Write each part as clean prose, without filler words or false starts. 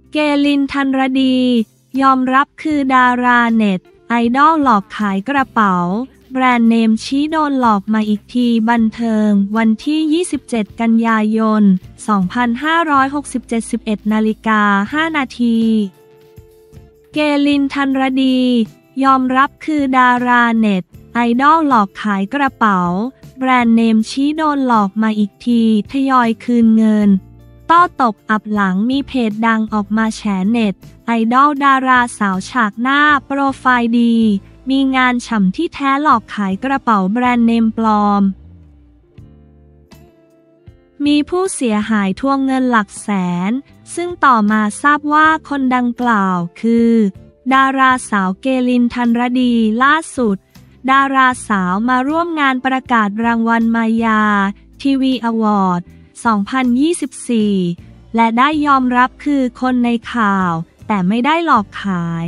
เกลิน ทันรดียอมรับคือดาราเน็ตไอดอลหลอกขายกระเป๋าแบรนด์เนมชี้โดนหลอกมาอีกทีบันเทิงวันที่ 27 กันยายน 2567 11:05 นาทีเกลิน ทันรดียอมรับคือดาราเน็ตไอดอลหลอกขายกระเป๋าแบรนด์เนมชี้โดนหลอกมาอีกทีทยอยคืนเงินต้อตบอับหลังมีเพจดังออกมาแฉเน็ตไอดอลดาราสาวฉากหน้าโปรไฟล์ดีมีงานฉ่ำที่แท้หลอกขายกระเป๋าแบรนด์เนมปลอมมีผู้เสียหายทวงเงินหลักแสนซึ่งต่อมาทราบว่าคนดังกล่าวคือดาราสาวเกลิน ทันรดีล่าสุดดาราสาวมาร่วมงานประกาศรางวัลมายาทีวีอวอร์ด 2024 และได้ยอมรับคือคนในข่าวแต่ไม่ได้หลอกขาย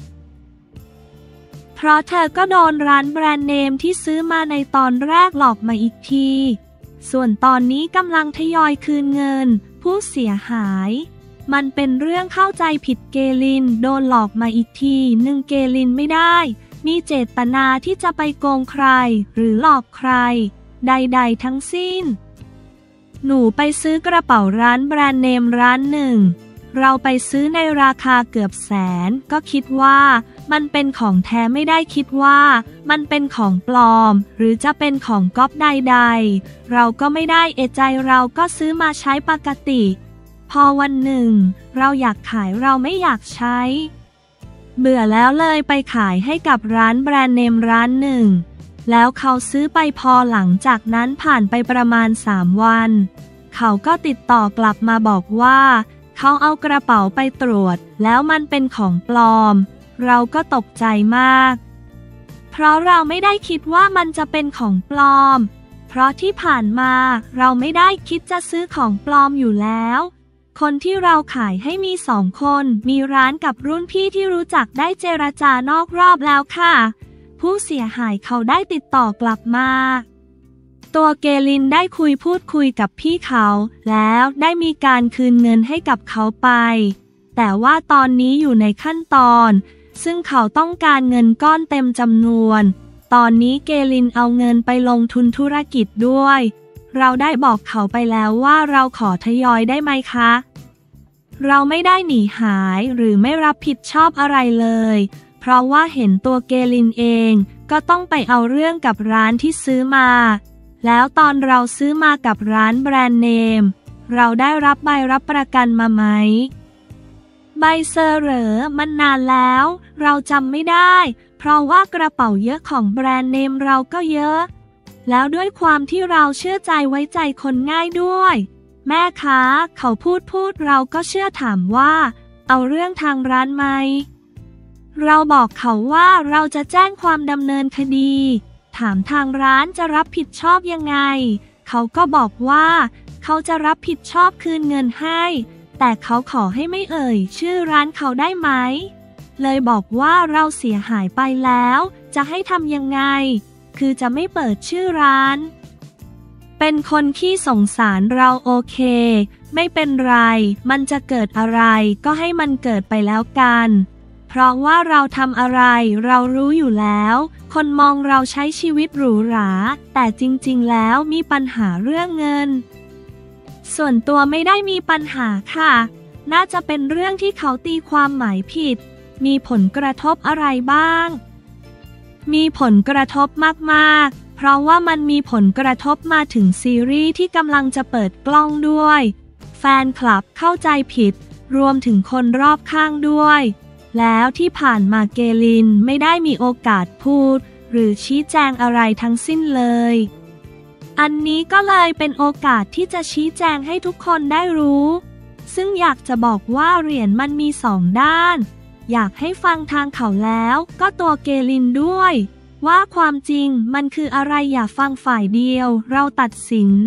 เพราะเธอก็โดนร้านแบรนด์เนมที่ซื้อมาในตอนแรกหลอกมาอีกทีส่วนตอนนี้กำลังทยอยคืนเงินผู้เสียหายมันเป็นเรื่องเข้าใจผิดเกลินโดนหลอกมาอีกทีหนึ่งเกลินไม่ได้มีเจตนาที่จะไปโกงใครหรือหลอกใครใดๆทั้งสิ้นหนูไปซื้อกระเป๋าร้านแบรนด์เนมร้านหนึ่งเราไปซื้อในราคาเกือบแสนก็คิดว่ามันเป็นของแท้ไม่ได้คิดว่ามันเป็นของปลอมหรือจะเป็นของก๊อปใดๆเราก็ไม่ได้เอะใจเราก็ซื้อมาใช้ปกติพอวันหนึ่งเราอยากขายเราไม่อยากใช้เบื่อแล้วเลยไปขายให้กับร้านแบรนด์เนมร้านหนึ่งแล้วเขาซื้อไปพอหลังจากนั้นผ่านไปประมาณ3 วันเขาก็ติดต่อกลับมาบอกว่าเขาเอากระเป๋าไปตรวจแล้วมันเป็นของปลอมเราก็ตกใจมากเพราะเราไม่ได้คิดว่ามันจะเป็นของปลอมเพราะที่ผ่านมาเราไม่ได้คิดจะซื้อของปลอมอยู่แล้วคนที่เราขายให้มี2 คนมีร้านกับรุ่นพี่ที่รู้จักได้เจรจานอกรอบแล้วค่ะผู้เสียหายเขาได้ติดต่อกลับมาตัวเกลินได้พูดคุยกับพี่เขาแล้วได้มีการคืนเงินให้กับเขาไปแต่ว่าตอนนี้อยู่ในขั้นตอนซึ่งเขาต้องการเงินก้อนเต็มจำนวนตอนนี้เกลินเอาเงินไปลงทุนธุรกิจด้วยเราได้บอกเขาไปแล้วว่าเราขอทยอยได้ไหมคะเราไม่ได้หนีหายหรือไม่รับผิดชอบอะไรเลยเพราะว่าเห็นตัวเกลินเองก็ต้องไปเอาเรื่องกับร้านที่ซื้อมาแล้วตอนเราซื้อมากับร้านแบรนด์เนมเราได้รับใบรับประกันมาไหมใบเซอร์เหรอมันนานแล้วเราจำไม่ได้เพราะว่ากระเป๋าเยอะของแบรนด์เนมเราก็เยอะแล้วด้วยความที่เราเชื่อใจไว้ใจคนง่ายด้วยแม่ค้าเขาพูดเราก็เชื่อถามว่าเอาเรื่องทางร้านไหมเราบอกเขาว่าเราจะแจ้งความดำเนินคดีถามทางร้านจะรับผิดชอบยังไงเขาก็บอกว่าเขาจะรับผิดชอบคืนเงินให้แต่เขาขอให้ไม่เอ่ยชื่อร้านเขาได้ไหมเลยบอกว่าเราเสียหายไปแล้วจะให้ทำยังไงคือจะไม่เปิดชื่อร้านเป็นคนขี้สงสารเราโอเคไม่เป็นไรมันจะเกิดอะไรก็ให้มันเกิดไปแล้วกันเพราะว่าเราทำอะไรเรารู้อยู่แล้วคนมองเราใช้ชีวิตหรูหราแต่จริงๆแล้วมีปัญหาเรื่องเงินส่วนตัวไม่ได้มีปัญหาค่ะน่าจะเป็นเรื่องที่เขาตีความหมายผิดมีผลกระทบอะไรบ้างมีผลกระทบมากๆเพราะว่ามันมีผลกระทบมาถึงซีรีส์ที่กำลังจะเปิดกล้องด้วยแฟนคลับเข้าใจผิดรวมถึงคนรอบข้างด้วยแล้วที่ผ่านมาเกลินไม่ได้มีโอกาสพูดหรือชี้แจงอะไรทั้งสิ้นเลยอันนี้ก็เลยเป็นโอกาสที่จะชี้แจงให้ทุกคนได้รู้ซึ่งอยากจะบอกว่าเหรียญมันมี2 ด้านอยากให้ฟังทางเขาแล้วก็ตัวเกลินด้วยว่าความจริงมันคืออะไรอย่าฟังฝ่ายเดียวเราตัดสิน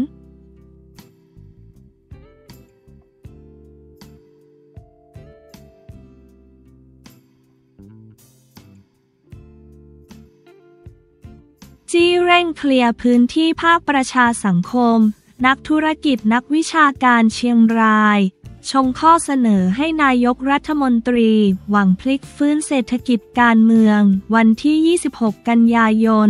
จี้เร่งเคลียร์พื้นที่ภาคประชาสังคมนักธุรกิจนักวิชาการเชียงรายชงข้อเสนอให้นายกรัฐมนตรีหวังพลิกฟื้นเศรษฐกิจการเมืองวันที่ 26 กันยายน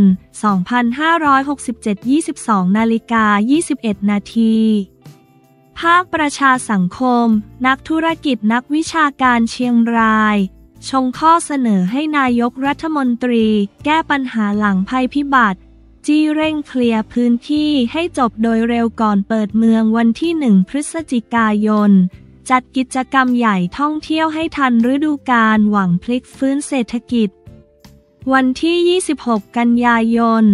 2567 22:21 นาทีภาคประชาสังคมนักธุรกิจนักวิชาการเชียงรายชงข้อเสนอให้นายกรัฐมนตรีแก้ปัญหาหลังภัยพิบัติจี้เร่งเคลียร์พื้นที่ให้จบโดยเร็วก่อนเปิดเมืองวันที่ 1 พฤศจิกายนจัดกิจกรรมใหญ่ท่องเที่ยวให้ทันฤดูกาลหวังพลิกฟื้นเศรษฐกิจวันที่ 26 กันยายน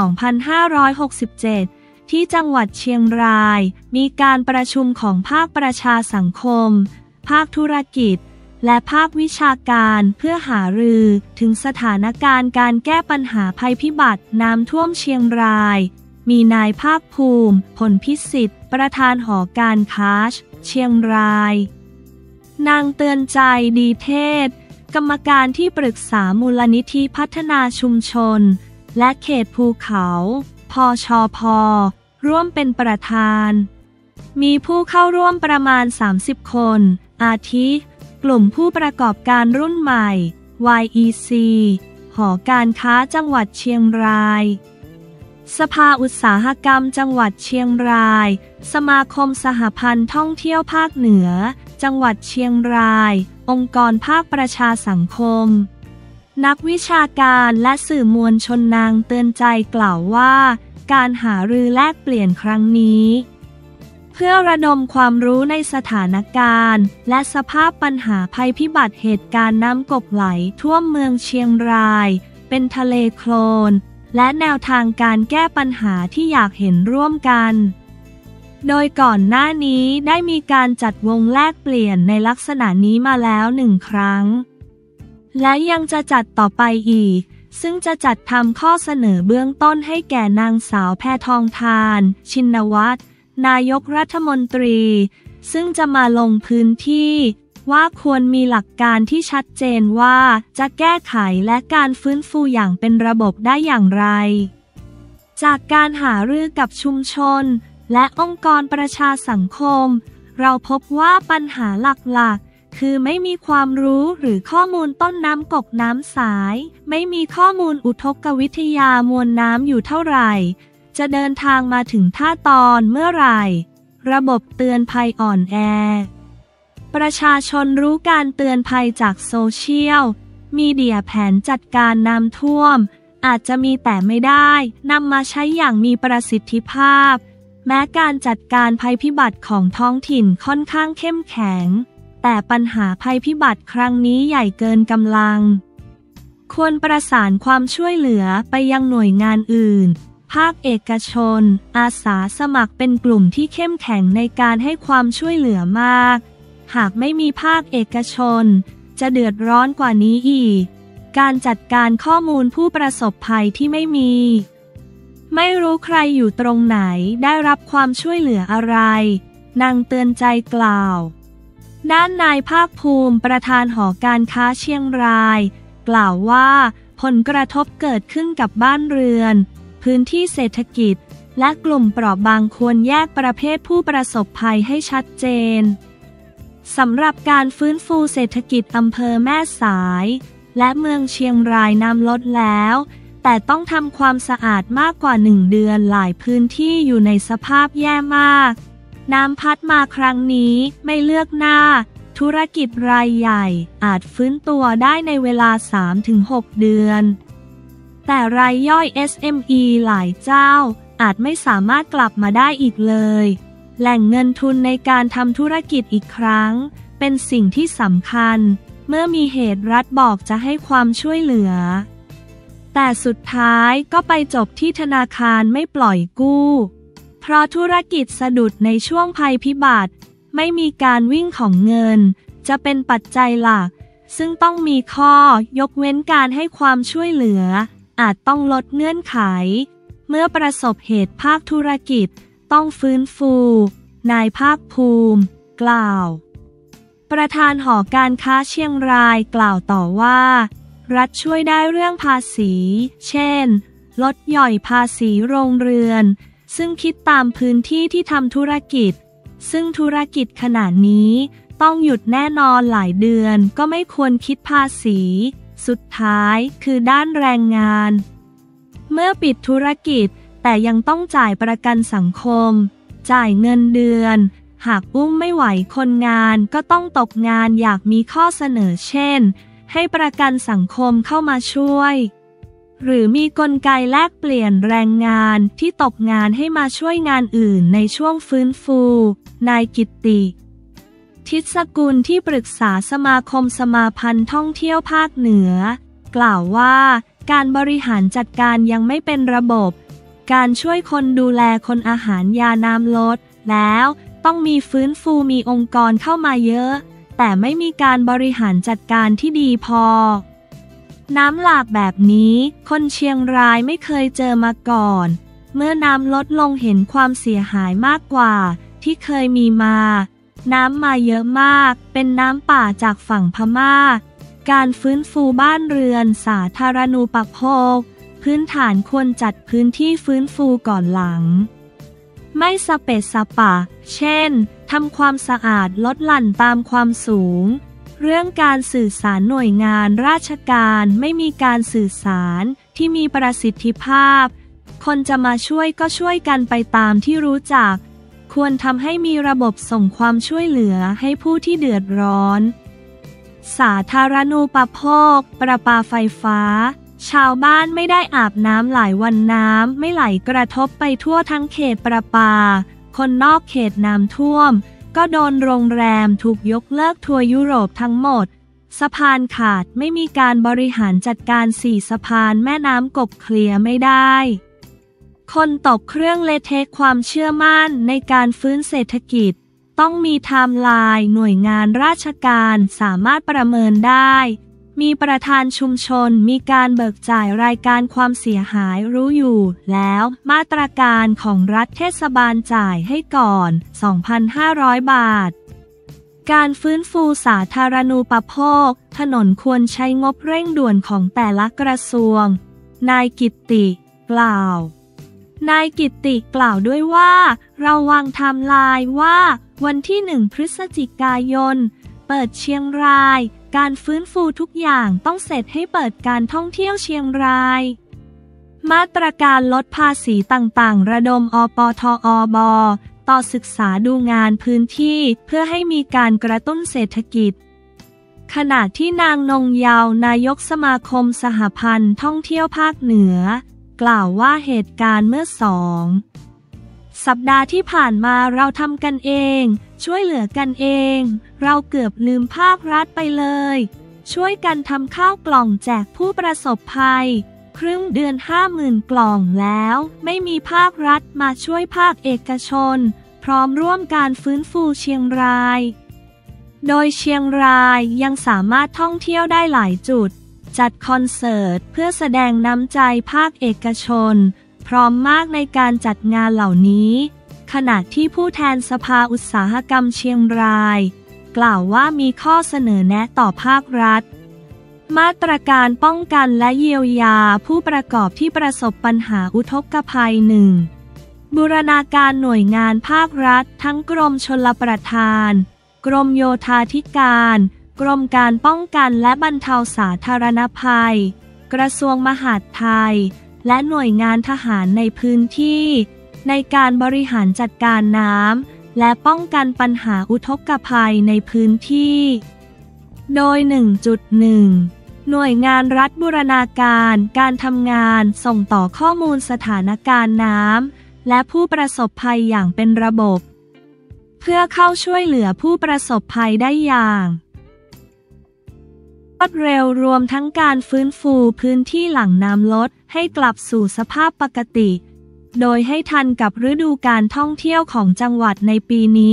2567 ที่จังหวัดเชียงรายมีการประชุมของภาคประชาสังคมภาคธุรกิจและภาควิชาการเพื่อหารือถึงสถานการณ์การแก้ปัญหาภัยพิบัติน้ำท่วมเชียงรายมีนายภาคภูมิผลพิสิทธิ์ประธานหอการค้าเชียงรายนางเตือนใจดีเทศกรรมการที่ปรึกษามูลนิธิพัฒนาชุมชนและเขตภูเขาพชพ.ร่วมเป็นประธานมีผู้เข้าร่วมประมาณ30คนอาทิกลุ่มผู้ประกอบการรุ่นใหม่ YEC หอการค้าจังหวัดเชียงรายสภาอุตสาหกรรมจังหวัดเชียงรายสมาคมสหพันธ์ท่องเที่ยวภาคเหนือจังหวัดเชียงรายองค์กรภาคประชาสังคมนักวิชาการและสื่อมวลชนนางเตือนใจกล่าวว่าการหารือแลกเปลี่ยนครั้งนี้เพื่อระดมความรู้ในสถานการณ์และสภาพปัญหาภัยพิบัติเหตุการณ์น้ำกกไหลท่วมเมืองเชียงรายเป็นทะเลโคลนและแนวทางการแก้ปัญหาที่อยากเห็นร่วมกันโดยก่อนหน้านี้ได้มีการจัดวงแลกเปลี่ยนในลักษณะนี้มาแล้ว1 ครั้งและยังจะจัดต่อไปอีกซึ่งจะจัดทำข้อเสนอเบื้องต้นให้แก่นางสาวแพทองธารชินวัตรนายกรัฐมนตรีซึ่งจะมาลงพื้นที่ว่าควรมีหลักการที่ชัดเจนว่าจะแก้ไขและการฟื้นฟูอย่างเป็นระบบได้อย่างไรจากการหารือกับชุมชนและองค์กรประชาสังคมเราพบว่าปัญหาหลักๆคือไม่มีความรู้หรือข้อมูลต้นน้ำกกน้ำสายไม่มีข้อมูลอุทกวิทยามวลน้ำอยู่เท่าไหร่จะเดินทางมาถึงท่าตอนเมื่อไหร่ระบบเตือนภัยอ่อนแอประชาชนรู้การเตือนภัยจากโซเชียลมีเดียแผนจัดการน้ำท่วมอาจจะมีแต่ไม่ได้นำมาใช้อย่างมีประสิทธิภาพแม้การจัดการภัยพิบัติของท้องถิ่นค่อนข้างเข้มแข็งแต่ปัญหาภัยพิบัติครั้งนี้ใหญ่เกินกำลังควรประสานความช่วยเหลือไปยังหน่วยงานอื่นภาคเอกชนอาสาสมัครเป็นกลุ่มที่เข้มแข็งในการให้ความช่วยเหลือมากหากไม่มีภาคเอกชนจะเดือดร้อนกว่านี้อีกการจัดการข้อมูลผู้ประสบภัยที่ไม่รู้ใครอยู่ตรงไหนได้รับความช่วยเหลืออะไรนางเตือนใจกล่าวด้านนายภาคภูมิประธานหอการค้าเชียงรายกล่าวว่าผลกระทบเกิดขึ้นกับบ้านเรือนพื้นที่เศรษฐกิจและกลุ่มเปราะบางควรแยกประเภทผู้ประสบภัยให้ชัดเจนสำหรับการฟื้นฟูเศรษฐกิจอำเภอแม่สายและเมืองเชียงรายน้ำลดแล้วแต่ต้องทำความสะอาดมากกว่า1 เดือนหลายพื้นที่อยู่ในสภาพแย่มากน้ำพัดมาครั้งนี้ไม่เลือกหน้าธุรกิจรายใหญ่อาจฟื้นตัวได้ในเวลา 3-6 เดือนแต่รายย่อย SME หลายเจ้าอาจไม่สามารถกลับมาได้อีกเลยแหล่งเงินทุนในการทำธุรกิจอีกครั้งเป็นสิ่งที่สำคัญเมื่อมีเหตุรัฐบอกจะให้ความช่วยเหลือแต่สุดท้ายก็ไปจบที่ธนาคารไม่ปล่อยกู้เพราะธุรกิจสะดุดในช่วงภัยพิบัติไม่มีการวิ่งของเงินจะเป็นปัจจัยหลักซึ่งต้องมีข้อยกเว้นการให้ความช่วยเหลืออาจต้องลดเงื่อนไขเมื่อประสบเหตุภาคธุรกิจต้องฟื้นฟูนายภาคภูมิกล่าวประธานหอการค้าเชียงรายกล่าวต่อว่ารัฐช่วยได้เรื่องภาษีเช่นลดหย่อยภาษีโรงเรือนซึ่งคิดตามพื้นที่ที่ทำธุรกิจซึ่งธุรกิจขนาดนี้ต้องหยุดแน่นอนหลายเดือนก็ไม่ควรคิดภาษีสุดท้ายคือด้านแรงงานเมื่อปิดธุรกิจแต่ยังต้องจ่ายประกันสังคมจ่ายเงินเดือนหากอุ้มไม่ไหวคนงานก็ต้องตกงานอยากมีข้อเสนอเช่นให้ประกันสังคมเข้ามาช่วยหรือมีกลไกแลกเปลี่ยนแรงงานที่ตกงานให้มาช่วยงานอื่นในช่วงฟื้นฟูนายกิตติทิศสกุลที่ปรึกษาสมาคมสมาพันธ์ท่องเที่ยวภาคเหนือกล่าวว่าการบริหารจัดการยังไม่เป็นระบบการช่วยคนดูแลคนอาหารยาน้ำลดแล้วต้องมีฟื้นฟูมีองค์กรเข้ามาเยอะแต่ไม่มีการบริหารจัดการที่ดีพอน้ำหลากแบบนี้คนเชียงรายไม่เคยเจอมาก่อนเมื่อน้ำลดลงเห็นความเสียหายมากกว่าที่เคยมีมาน้ำมาเยอะมากเป็นน้ำป่าจากฝั่งพม่าการฟื้นฟูบ้านเรือนสาธารณูปโภคพื้นฐานควรจัดพื้นที่ฟื้นฟูก่อนหลังไม่สเปะสปะเช่นทำความสะอาดลดหลั่นตามความสูงเรื่องการสื่อสารหน่วยงานราชการไม่มีการสื่อสารที่มีประสิทธิภาพคนจะมาช่วยก็ช่วยกันไปตามที่รู้จักควรทำให้มีระบบส่งความช่วยเหลือให้ผู้ที่เดือดร้อนสาธารณูปโภคประปาไฟฟ้าชาวบ้านไม่ได้อาบน้ำหลายวันน้ำไม่ไหลกระทบไปทั่วทั้งเขตประปาคนนอกเขตน้ำท่วมก็โดนโรงแรมถูกยกเลิกทัวร์ยุโรปทั้งหมดสะพานขาดไม่มีการบริหารจัดการ4สะพานแม่น้ำกบเคลียร์ไม่ได้คนตกเครื่องเละเทะความเชื่อมั่นในการฟื้นเศรษฐกิจต้องมีไทม์ไลน์หน่วยงานราชการสามารถประเมินได้มีประธานชุมชนมีการเบิกจ่ายรายการความเสียหายรู้อยู่แล้วมาตรการของรัฐเทศบาลจ่ายให้ก่อน 2,500 บาทการฟื้นฟูสาธารณูปโภคถนนควรใช้งบเร่งด่วนของแต่ละกระทรวงนายกิตติกล่าวนายกิตติกล่าวด้วยว่าเราวางไทม์ไลน์ว่าวันที่1 พฤศจิกายนเปิดเชียงรายการฟื้นฟูทุกอย่างต้องเสร็จให้เปิดการท่องเที่ยวเชียงรายมาตรการลดภาษีต่างๆระดมอปทอบต่อศึกษาดูงานพื้นที่เพื่อให้มีการกระตุ้นเศรษฐกิจขณะที่นางนงเยาว์นายกสมาคมสหพันธ์ท่องเที่ยวภาคเหนือกล่าวว่าเหตุการณ์เมื่อ2 สัปดาห์ที่ผ่านมาเราทำกันเองช่วยเหลือกันเองเราเกือบลืมภาครัฐไปเลยช่วยกันทำข้าวกล่องแจกผู้ประสบภัยครึ่งเดือน 50,000 กล่องแล้วไม่มีภาครัฐมาช่วยภาคเอกชนพร้อมร่วมการฟื้นฟูเชียงรายโดยเชียงรายยังสามารถท่องเที่ยวได้หลายจุดจัดคอนเสิร์ตเพื่อแสดงน้ำใจภาคเอกชนพร้อมมากในการจัดงานเหล่านี้ขณะที่ผู้แทนสภาอุตสาหกรรมเชียงรายกล่าวว่ามีข้อเสนอแนะต่อภาครัฐมาตรการป้องกันและเยียวยาผู้ประกอบที่ประสบปัญหาอุทกภัย1บูรณาการหน่วยงานภาครัฐทั้งกรมชลประทานกรมโยธาธิการกรมการป้องกันและบรรเทาสาธารณภัยกระทรวงมหาดไทยและหน่วยงานทหารในพื้นที่ในการบริหารจัดการน้ำและป้องกันปัญหาอุทกภัยในพื้นที่โดย 1.1 หน่วยงานรัฐบูรณาการการทำงานส่งต่อข้อมูลสถานการณ์น้ำและผู้ประสบภัยอย่างเป็นระบบเพื่อเข้าช่วยเหลือผู้ประสบภัยได้อย่างรวดเร็วรวมทั้งการฟื้นฟูพื้นที่หลังน้ำลดให้กลับสู่สภาพปกติโดยให้ทันกับฤดูการท่องเที่ยวของจังหวัดในปีนี้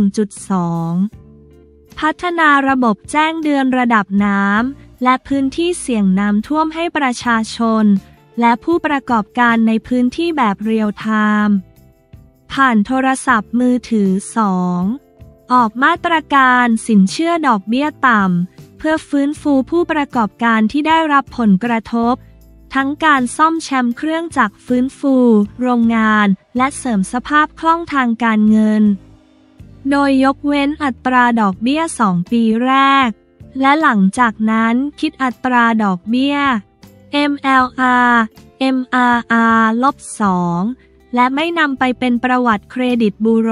1.2 พัฒนาระบบแจ้งเตือนระดับน้ำและพื้นที่เสี่ยงน้ำท่วมให้ประชาชนและผู้ประกอบการในพื้นที่แบบเรียลไทม์ผ่านโทรศัพท์มือถือ 2. ออกมาตรการสินเชื่อดอกเบี้ยต่ำเพื่อฟื้นฟูผู้ประกอบการที่ได้รับผลกระทบทั้งการซ่อมแซมเครื่องจักรฟื้นฟูโรงงานและเสริมสภาพคล่องทางการเงินโดยยกเว้นอัตราดอกเบี้ย2 ปีแรกและหลังจากนั้นคิดอัตราดอกเบี้ย MLR MRR-2 และไม่นำไปเป็นประวัติเครดิตบูโร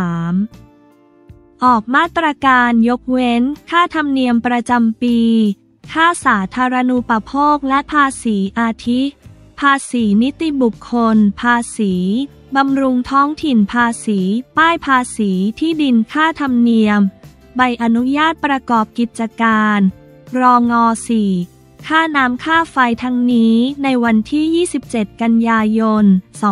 3 ออกมาตรการยกเว้นค่าธรรมเนียมประจำปีค่าสาธารณูปโภคและภาษีอาทิภาษีนิติบุคคลภาษีบำรุงท้องถิ่นภาษีป้ายภาษีที่ดินค่าธรรมเนียมใบอนุญาตประกอบกิจการรอง. 4ค่าน้ำค่าไฟทั้งนี้ในวันที่ 27 กันยายน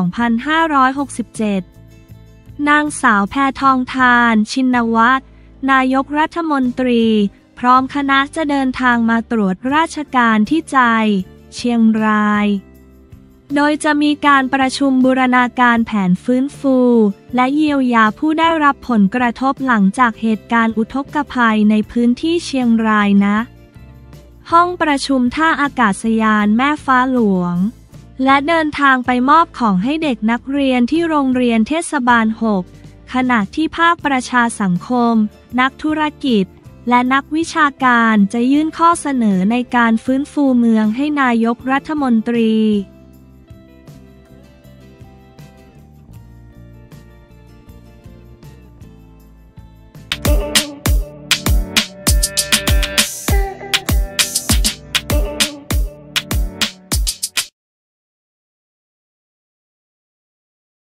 2567 นางสาวแพทองธารชินวัตรนายกรัฐมนตรีพร้อมคณะจะเดินทางมาตรวจราชการที่เชียงรายโดยจะมีการประชุมบูรณาการแผนฟื้นฟูและเยียวยาผู้ได้รับผลกระทบหลังจากเหตุการณ์อุทกภัยในพื้นที่เชียงรายนะห้องประชุมท่าอากาศยานแม่ฟ้าหลวงและเดินทางไปมอบของให้เด็กนักเรียนที่โรงเรียนเทศบาล 6 ขณะที่ภาคประชาสังคมนักธุรกิจและนักวิชาการจะยื่นข้อเสนอในการฟื้นฟูเมืองให้นายกรัฐมนตรี